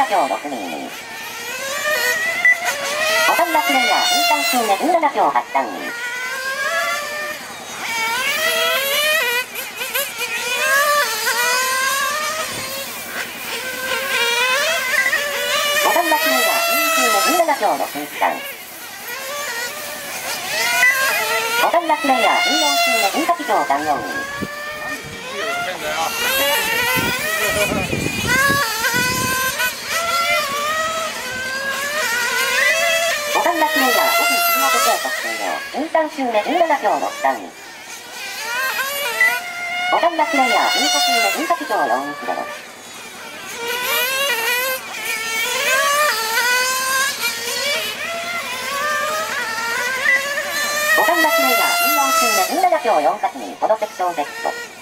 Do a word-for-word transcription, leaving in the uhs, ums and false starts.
な票ろくにん。ボタンラプレイヤーじゅうさん周目じゅうなな票はちさん。ボタンラプレイヤーじゅうに周目じゅうなな票ろくいちさん。ボタンラプレイヤーじゅうよん周目じゅうはち票さんよん。ボタンラプレイヤーご時杉本計測終了。じゅうさん周目じゅうなな票ろくさん。ボタンラプレイヤーじゅうご周目じゅうはち票よんいちゼロ。ボタンラプレイヤーじゅうよん周目じゅうなな票よんはちにプロテクション Z。